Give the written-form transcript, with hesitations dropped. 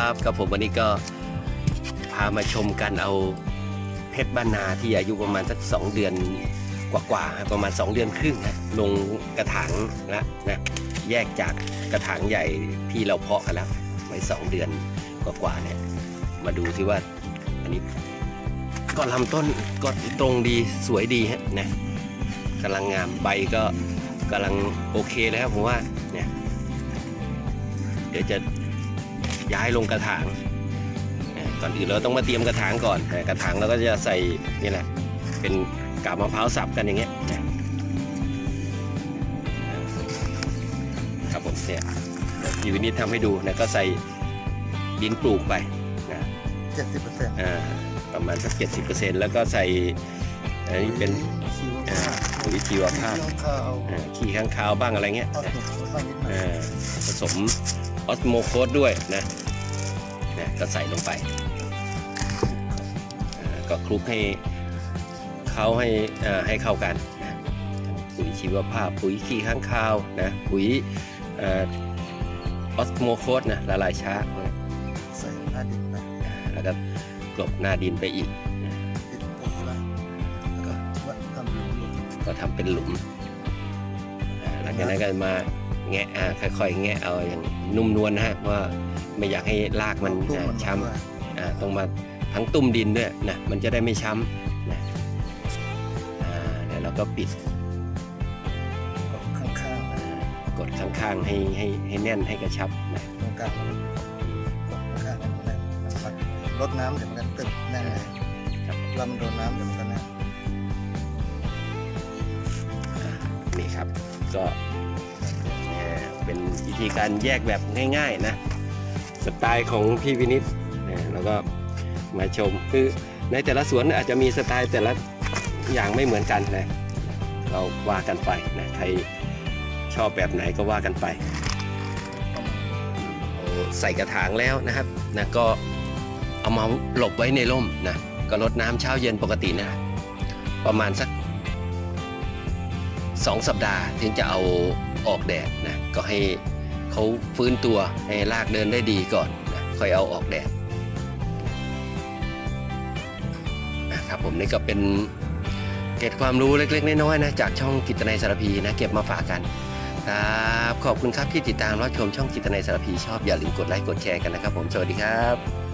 กับผมวันนี้ก็พามาชมกันเอาเพชรบ้านนาที่อายุประมาณสัก2 เดือนกว่าๆประมาณ2 เดือนครึ่งนะลงกระถางแล้วนะแยกจากกระถางใหญ่ที่เราเพาะกันแล้วไว้2 เดือนกว่าๆเนี่ยมาดูสิว่าอันนี้ก็ลำต้นก็ตรงดีสวยดีฮะนะกำลังงามใบก็กำลังโอเคแล้วผมว่าเนี่ยเดี๋ยวจะย้ายลงกระถางก่อนอื่นเราต้องมาเตรียมกระถางก่อนกระถางเราก็จะใส่นี่แหละเป็นกาบมะพร้าวสับกันอย่างเงี้ยครับผมเนี่ยพี่วินิจทำให้ดูนะก็ใส่ดินปลูกไปนะ 70% ประมาณสัก 70%แล้วก็ใส่อันนี้เป็นปุ๋ยชีวภาพขี้ข้างคาวบ้างอะไรเงี้ยผสมออสโมโคสด้วยนะก็ใส่ลงไปก็คลุกให้ให้เข้ากันนะปุ๋ยชีวภาพปุ๋ยขี้ข้างคาวนะปุ๋ยออสโมโคสนะละลายช้าใส่หน้าดินไปแล้วก็กลบหน้าดินไปอีกติดปุ๋ยไว้แล้วก็ทำหลุมก็ทำเป็นหลุมหลังจากนั้นก็มาแงะค่อยๆแงะเอาอย่างนุ่มนวลนะฮะว่าไม่อยากให้รากมันช้ำต้องมาทั้งตุ้มดินด้วยนะมันจะได้ไม่ช้ำนะแล้วเราก็ปิดกดข้างๆให้แน่นให้กระชับนะตรงกลางกดข้างๆแน่นลดน้ำเดี๋ยวมันก็ตึกแน่นเลยลำโดนน้ำเดี๋ยวมันก็แน่นนี่ครับก็เป็นวิธีการแยกแบบง่ายๆนะสไตล์ของพี่วินิจแล้วก็มาชมคือในแต่ละสวนอาจจะมีสไตล์แต่ละอย่างไม่เหมือนกันนะเราว่ากันไปนะใครชอบแบบไหนก็ว่ากันไปใส่กระถางแล้วนะครับนะก็เอามาหลบไว้ในร่มนะก็รดน้ำเช้าเย็นปกตินะประมาณสัก2 สัปดาห์ถึงจะเอาออกแดดนะก็ให้เขาฟื้นตัวให้รากเดินได้ดีก่อนนะค่อยเอาออกแดดนะครับผมนี่ก็เป็นเกร็ดความรู้เล็กๆน้อยๆนะจากช่องกิตนัยสารพีนะเก็บมาฝากกันครับขอบคุณครับที่ติดตามรับชมช่องกิตนัยสารพีชอบอย่าลืมกดไลค์กดแชร์กันนะครับผมสวัสดีครับ